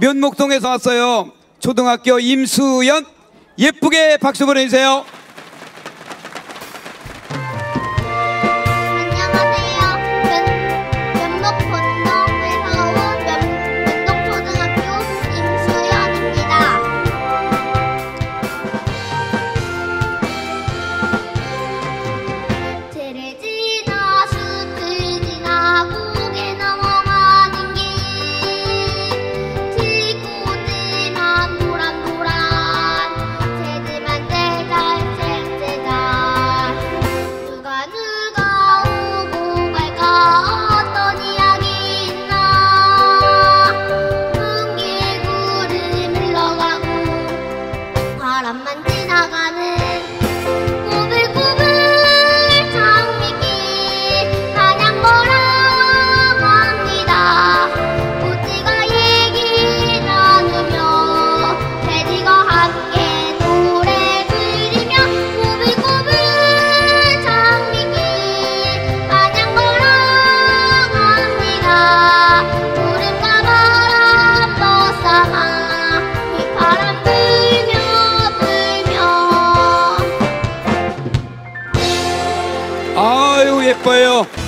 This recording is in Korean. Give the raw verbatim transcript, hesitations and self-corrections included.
면목동에서 왔어요. 초등학교 임수연, 예쁘게 박수 보내주세요. 바람만 지나가는 꼬불꼬불 장미길 마냥 걸어갑니다. 꽃지가 얘기 나누며 돼지가 함께 노래 부르며 꼬불꼬불 장미길 마냥 걸어갑니다. 구름과 바람 벗삼아 이 바람 아유 예뻐요.